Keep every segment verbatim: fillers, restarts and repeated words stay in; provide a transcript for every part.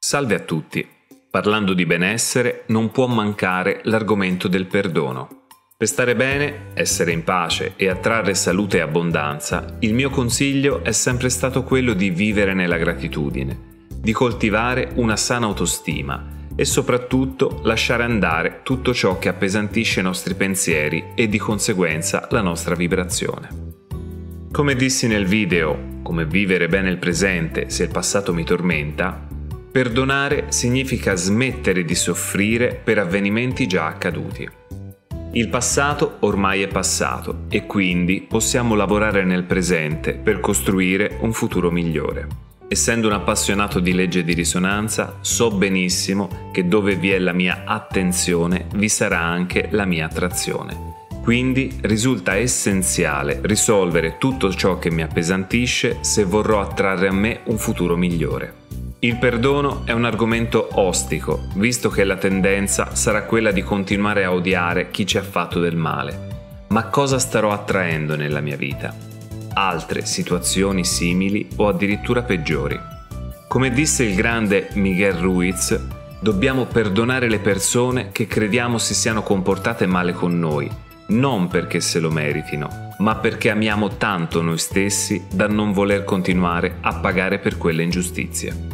Salve a tutti! Parlando di benessere non può mancare l'argomento del perdono. Per stare bene, essere in pace e attrarre salute e abbondanza, il mio consiglio è sempre stato quello di vivere nella gratitudine, di coltivare una sana autostima e soprattutto lasciare andare tutto ciò che appesantisce i nostri pensieri e di conseguenza la nostra vibrazione. Come dissi nel video Come vivere bene il presente se il passato mi tormenta, perdonare significa smettere di soffrire per avvenimenti già accaduti. Il passato ormai è passato e quindi possiamo lavorare nel presente per costruire un futuro migliore. Essendo un appassionato di legge di risonanza, so benissimo che dove vi è la mia attenzione vi sarà anche la mia attrazione. Quindi risulta essenziale risolvere tutto ciò che mi appesantisce se vorrò attrarre a me un futuro migliore. Il perdono è un argomento ostico, visto che la tendenza sarà quella di continuare a odiare chi ci ha fatto del male. Ma cosa starò attraendo nella mia vita? Altre situazioni simili o addirittura peggiori. Come disse il grande Miguel Ruiz, dobbiamo perdonare le persone che crediamo si siano comportate male con noi, non perché se lo meritino, ma perché amiamo tanto noi stessi da non voler continuare a pagare per quelle ingiustizie.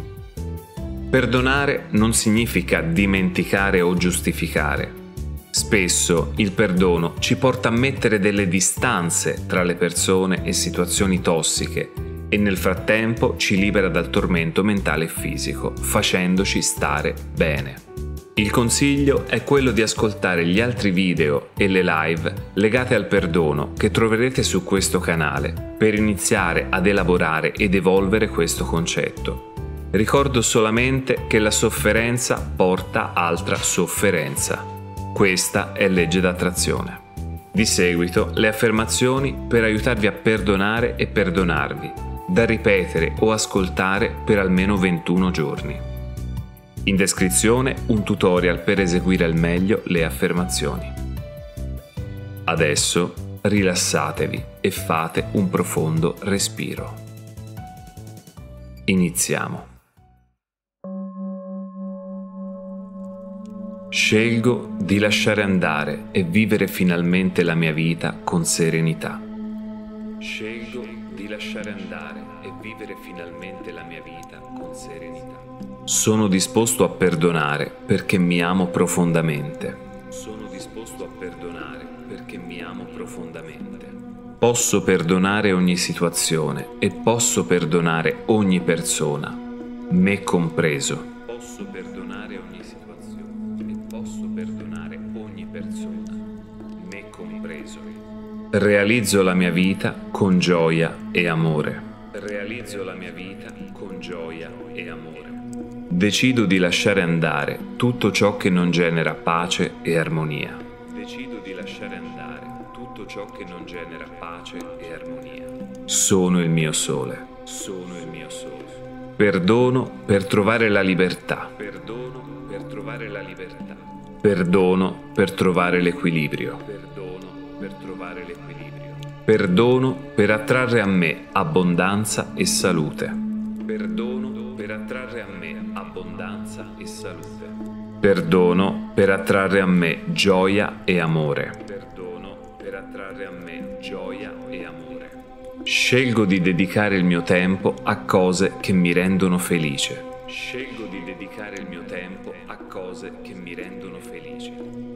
Perdonare non significa dimenticare o giustificare. Spesso il perdono ci porta a mettere delle distanze tra le persone e situazioni tossiche e nel frattempo ci libera dal tormento mentale e fisico, facendoci stare bene. Il consiglio è quello di ascoltare gli altri video e le live legate al perdono che troverete su questo canale per iniziare ad elaborare ed evolvere questo concetto. Ricordo solamente che la sofferenza porta altra sofferenza. Questa è legge d'attrazione. Di seguito le affermazioni per aiutarvi a perdonare e perdonarvi, da ripetere o ascoltare per almeno ventuno giorni. In descrizione un tutorial per eseguire al meglio le affermazioni. Adesso rilassatevi e fate un profondo respiro. Iniziamo. Scelgo di lasciare andare e vivere finalmente la mia vita con serenità. Scelgo di lasciare andare e vivere finalmente la mia vita con serenità. Sono disposto a perdonare perché mi amo profondamente. Sono disposto a perdonare perché mi amo profondamente. Posso perdonare ogni situazione e posso perdonare ogni persona, me compreso. Posso perdonare ogni situazione e posso perdonare ogni persona, me compreso. Realizzo la mia vita con gioia e amore. Realizzo la mia vita con gioia e amore. Decido di lasciare andare tutto ciò che non genera pace e armonia. Decido di lasciare andare tutto ciò che non genera pace e armonia. Sono il mio sole. Sono il mio sole. Perdono per trovare la libertà. Perdono per trovare la libertà. Perdono per trovare l'equilibrio. Perdono per trovare l'equilibrio. Perdono per attrarre a me abbondanza e salute. Perdono per attrarre a me abbondanza e salute. Perdono per attrarre a me gioia e amore. Perdono per attrarre a me gioia e amore. Scelgo di dedicare il mio tempo a cose che mi rendono felice. Scelgo di dedicare il mio tempo a cose che mi rendono felice.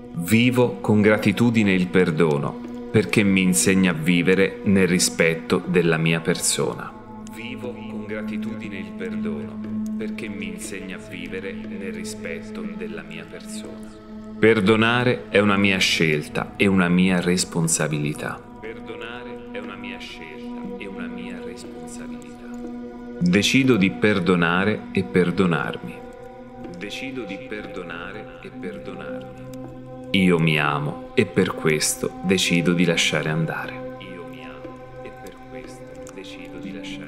Vivo con gratitudine il perdono, perché mi insegna a vivere nel rispetto della mia persona. Vivo con gratitudine il perdono, perché mi insegna a vivere nel rispetto della mia persona. Perdonare è una mia scelta e una mia responsabilità. Perdonare è una mia scelta e una mia responsabilità. Decido di perdonare e perdonarmi. Decido di perdonare e perdonarmi. Io mi amo e per questo decido di lasciare andare. Io mi amo e per questo decido di lasciare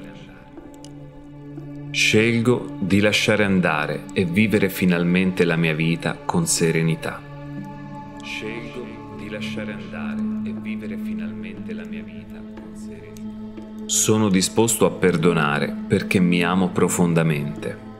andare. Scelgo di lasciare andare e vivere finalmente la mia vita con serenità. Scelgo di lasciare andare e vivere finalmente la mia vita con serenità. Sono disposto a perdonare perché mi amo profondamente.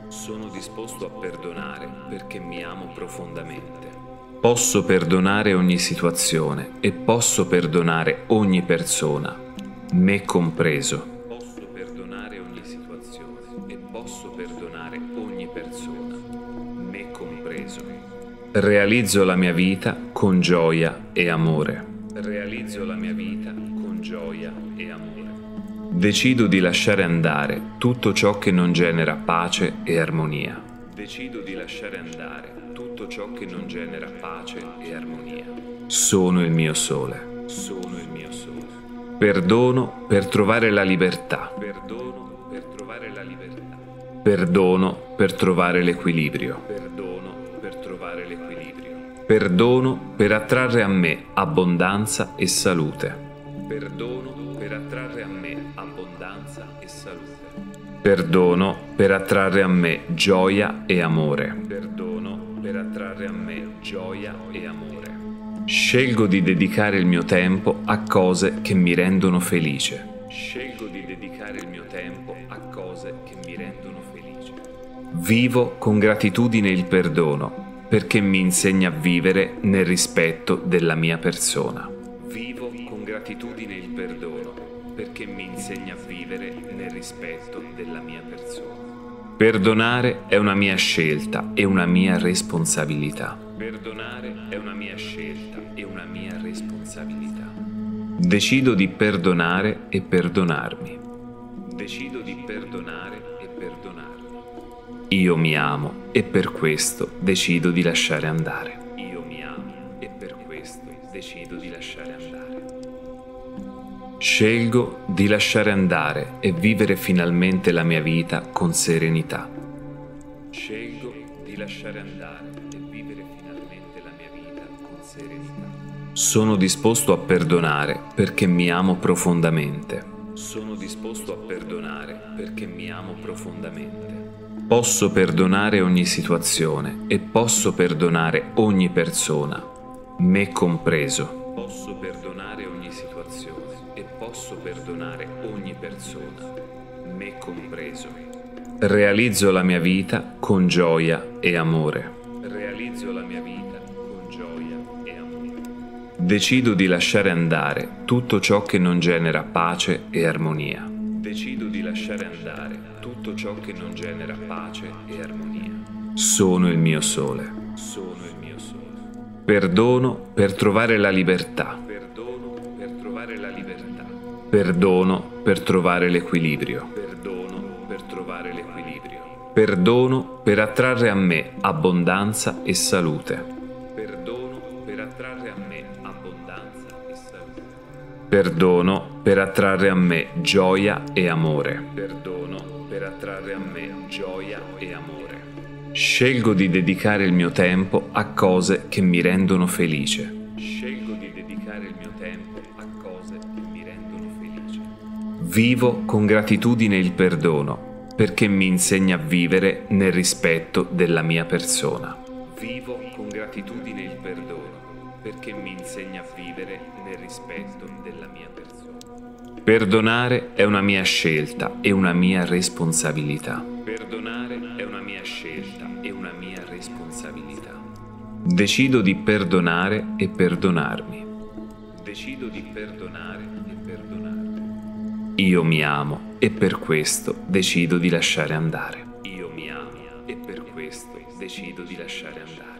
Sono disposto a perdonare perché mi amo profondamente. Posso perdonare ogni situazione e posso perdonare ogni persona, me compreso. Posso perdonare ogni situazione e posso perdonare ogni persona, me compreso. Realizzo la mia vita con gioia e amore. Realizzo la mia vita con gioia e amore. Decido di lasciare andare tutto ciò che non genera pace e armonia. Decido di lasciare andare tutto ciò che non genera pace e armonia. Sono il mio sole. Sono il mio sole. Perdono per trovare la libertà. Perdono per trovare la libertà. Perdono per trovare l'equilibrio. Perdono per trovare l'equilibrio. Perdono per attrarre a me abbondanza e salute. Perdono per attrarre a me abbondanza e salute. Perdono per attrarre a me gioia e amore. Perdono per attrarre a me gioia e amore. Scelgo di dedicare il mio tempo a cose che mi rendono felice. Scelgo di dedicare il mio tempo a cose che mi rendono felice. Vivo con gratitudine il perdono perché mi insegna a vivere nel rispetto della mia persona. Vivo con gratitudine il perdono perché mi insegna a vivere nel rispetto della mia persona. Perdonare è una mia scelta e una mia responsabilità. Perdonare è una mia scelta e una mia responsabilità. Decido di perdonare e perdonarmi. Decido di perdonare e perdonarmi. Io mi amo e per questo decido di lasciare andare. Io mi amo e per questo decido di lasciare andare. Scelgo di lasciare andare e vivere finalmente la mia vita con serenità. Scelgo di lasciare andare e vivere finalmente la mia vita con serenità. Sono disposto a perdonare perché mi amo profondamente. Sono disposto a perdonare perché mi amo profondamente. Posso perdonare ogni situazione e posso perdonare ogni persona, me compreso. Posso perdonare ogni situazione e posso perdonare ogni persona, me compreso. Realizzo la mia vita con gioia e amore. Realizzo la mia vita con gioia e amore. Decido di lasciare andare tutto ciò che non genera pace e armonia. Decido di lasciare andare tutto ciò che non genera pace e armonia. Sono il mio sole. Sono il mio sole. Perdono per trovare la libertà. Perdono per trovare la libertà. Perdono per trovare l'equilibrio. Perdono per trovare l'equilibrio. Perdono per attrarre a me abbondanza e salute. Perdono per attrarre a me abbondanza e salute. Perdono per attrarre a me gioia e amore. Perdono per attrarre a me gioia e amore. Scelgo di dedicare il mio tempo a cose che mi rendono felice. Scelgo di dedicare il mio tempo a cose che mi rendono felice. Vivo con gratitudine il perdono perché mi insegna a vivere nel rispetto della mia persona. Vivo con gratitudine il perdono perché mi insegna a vivere nel rispetto della mia persona. Perdonare è una mia scelta e una mia responsabilità. Perdonare è una mia scelta e una mia responsabilità. Decido di perdonare e perdonarmi. Decido di perdonare e perdonarmi. Io mi amo e per questo decido di lasciare andare. Io mi amo e per questo decido di lasciare andare.